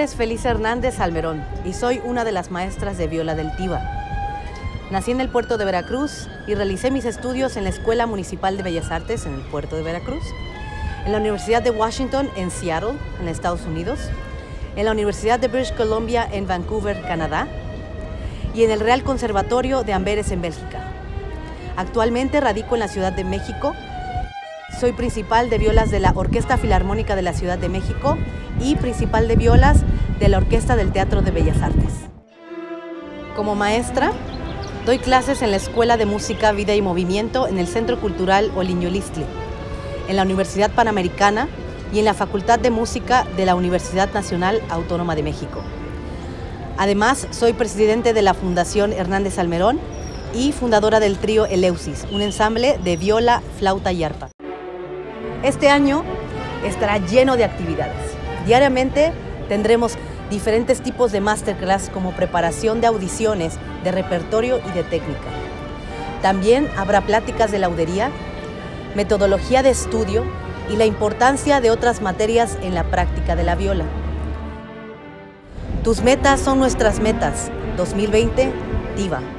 es Felisa Hernández Almerón y soy una de las maestras de viola del TIVA. Nací en el puerto de Veracruz y realicé mis estudios en la Escuela Municipal de Bellas Artes en el puerto de Veracruz, en la Universidad de Washington en Seattle, en Estados Unidos, en la Universidad de British Columbia en Vancouver, Canadá, y en el Real Conservatorio de Amberes en Bélgica. Actualmente radico en la Ciudad de México. Soy principal de violas de la Orquesta Filarmónica de la Ciudad de México y principal de violas de la Orquesta del Teatro de Bellas Artes. Como maestra, doy clases en la Escuela de Música, Vida y Movimiento en el Centro Cultural Oliñolistli, en la Universidad Panamericana y en la Facultad de Música de la Universidad Nacional Autónoma de México. Además, soy presidente de la Fundación Hernández Almerón y fundadora del trío Eleusis, un ensamble de viola, flauta y arpa. Este año estará lleno de actividades. Diariamente tendremos diferentes tipos de masterclass como preparación de audiciones, de repertorio y de técnica. También habrá pláticas de laudería, metodología de estudio y la importancia de otras materias en la práctica de la viola. Tus metas son nuestras metas. 2020, TIVA.